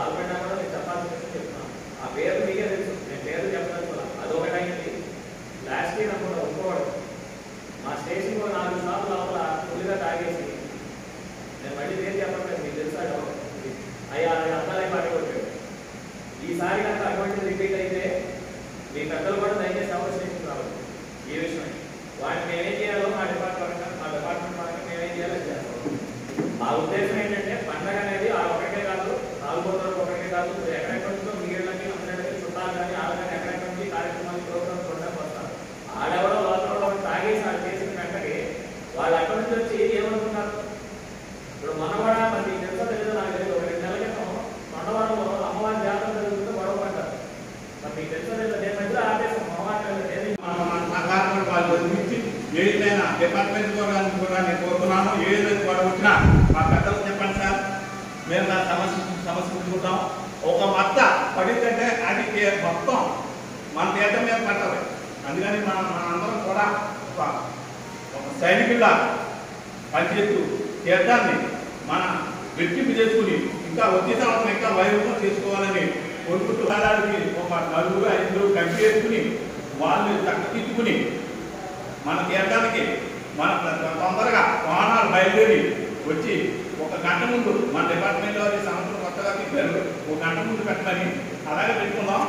పాల్పడినా కూడా నేను చెప్పాల్సిన విషయం చెప్తున్నాను. ఆ పేరు మీకే తెలుసు, నేను పేరు చెప్పదలుచుకోవాలి. అదొకటైంది. లాస్ట్ ఇయర్ అనుకుంటా ఒప్పుకోవడం మా స్టేషన్ కూడా 4 సార్లు లోపల ఫుల్గా తాగేసి, నేను మళ్ళీ పేరు చెప్పట్లేదు, మీకు తెలుసా అయ్యా అర్థాలై పాట కొట్టాడు. ఈసారి కనుక అటువంటి రిపీట్ అయితే మీ పెద్దలు కూడా దయచేసి అవసరం రావాలి. ఈ విషయం వాటిని మేమేం చేయాలో మా డిపార్ట్మెంట్ పరంగా మేమేం చేయాలో చేస్తాం. మా ఉద్దేశం ఏంటంటే పండగ అనేది ఆ ఒకటే కాదు, 4 రోజులకు ఒకటే కాదు, ఎక్కడెక్కడి నుంచో మీళ్ళకి అందరికీ చుట్టాలు కానీ వాళ్ళు కానీ ఎక్కడెక్కడి నుంచి కార్యక్రమాలు ప్రోగ్రామ్స్ చూడడానికి వస్తారు. ఆడెవరో లోపల తాగేసి వాళ్ళు చేసిన వెంటనే వాళ్ళు అక్కడి నుంచి వచ్చి ఏమనుకున్నారు. ఇప్పుడు మనవాడ మరి తెలుసో తెలియదు నాకు తెలియదు, 2 నెలల క్రితం మనవాడలో అమ్మవారి జాతర జరుగుతుందో గొడవ పడ్డారు. మరి మీకు తెలుసో తెలియదు, నేను మధ్యలో ఆదేశం ఏదైనా డిపార్ట్మెంట్ కూడా నేను కోరుతున్నాను. ఏదైనా గొడవ వచ్చినా మా పెద్దలకు చెప్పండి సార్, మేము నా సమస్య ఉంచుకుంటాం. ఒక మత్త పడిందంటే అది మొత్తం మన తీర్థం మీద పడాలి. అందుకని మన అందరం కూడా ఒక సైనికుల్లా పనిచేస్తూ తీర్థాన్ని మన రెట్టింపు చేసుకుని ఇంకా వచ్చే సంవత్సరం ఇంకా వైభవం చేసుకోవాలని కోరుకుంటూ వాళ్ళకి ఒక 4-5 కలిసి వేసుకుని వాళ్ళు చక్కదిద్దుకుని మన తీర్థానికి మన తొందరగా వాహనాలు బయలుదేరి వచ్చి 1 గంట ముందు మన డిపార్ట్మెంట్లో సంవత్సరం కొత్తగా తిప్పారు, 1 గంట ముందు పెట్టమని అలాగే పెట్టుకుందాం.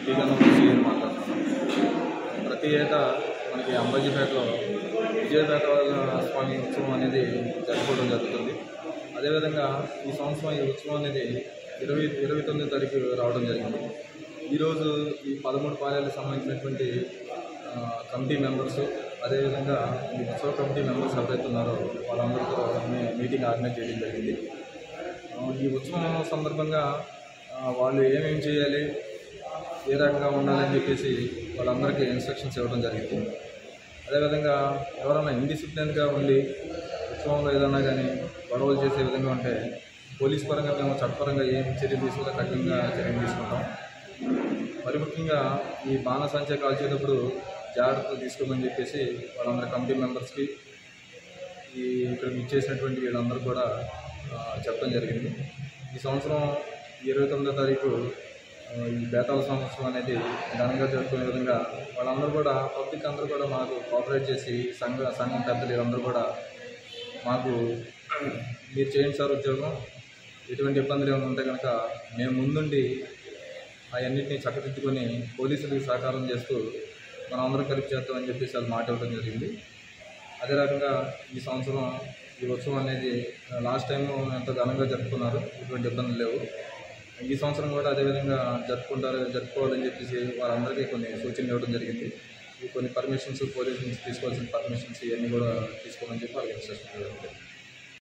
ప్రతి ఏటా మనకి అంబాజీపేటలో విజయపేట స్వామి ఉత్సవం అనేది జరుపుకోవడం జరుగుతుంది. అదేవిధంగా ఈ సంవత్సరం ఈ ఉత్సవం అనేది 29వ తారీఖు రావడం జరిగింది. ఈరోజు ఈ 13 పాలెలకు సంబంధించినటువంటి కమిటీ మెంబర్స్, అదేవిధంగా ఈ ఉత్సవ కమిటీ మెంబర్స్ ఎవరైతే ఉన్నారో వాళ్ళందరితో మీటింగ్ ఆర్గనైజ్ చేయడం జరిగింది. ఈ ఉత్సవం సందర్భంగా వాళ్ళు ఏమేమి చేయాలి, ఏ రకంగా ఉండాలని చెప్పేసి వాళ్ళందరికీ ఇన్స్ట్రక్షన్స్ ఇవ్వడం జరిగింది. అదేవిధంగా ఎవరైనా ఇండిసిప్లిన్గా ఉండి ఉత్సవంలో ఏదన్నా కానీ గొడవలు చేసే విధంగా ఉంటే పోలీస్ పరంగా మేము చట్టపరంగా ఏం చర్యలు తీసుకుంటే కఠినంగా చర్యలు తీసుకుంటాం. మరి ముఖ్యంగా ఈ బాణసంచా కాల్చేటప్పుడు జాగ్రత్తలు తీసుకోమని చెప్పేసి వాళ్ళందరి కమిటీ మెంబర్స్కి ఇక్కడికి ఇచ్చేసినటువంటి వీళ్ళందరూ కూడా చెప్పడం జరిగింది. ఈ సంవత్సరం 29వ తారీఖు ఈ బేతాళ సంవత్సరం అనేది ఘనంగా జరుపుకునే విధంగా వాళ్ళందరూ కూడా పబ్లిక్ అందరూ కూడా మాకు కోఆపరేట్ చేసి సంఘం పెద్దలు వీళ్ళందరూ కూడా మాకు మీరు చేయండి సార్ ఉద్యోగం, ఎటువంటి ఇబ్బందులు ఏమైనా ఉంటే కనుక మేము ముందుండి అవన్నింటినీ చక్కదిద్దుకొని పోలీసులకు సహకారం చేస్తూ మనం అందరం కలిపి చేస్తామని చెప్పేసి వాళ్ళు మాట ఇవ్వడం జరిగింది. అదే రకంగా ఈ సంవత్సరం ఈ ఉత్సవం అనేది లాస్ట్ టైం ఎంతో ఘనంగా జరుపుకున్నారు, ఎటువంటి ఇబ్బందులు లేవు. ఈ సంవత్సరం కూడా అదేవిధంగా జరుపుకోవాలని చెప్పేసి వాళ్ళందరికీ కొన్ని సూచనలు ఇవ్వడం జరిగింది. కొన్ని పర్మిషన్స్ పోలీసు నుంచి తీసుకోవాల్సిన పర్మిషన్స్ ఇవన్నీ కూడా తీసుకోమని చెప్పి వాళ్ళకి ఇన్స్ట్రక్షన్ ఇవ్వడం జరిగింది.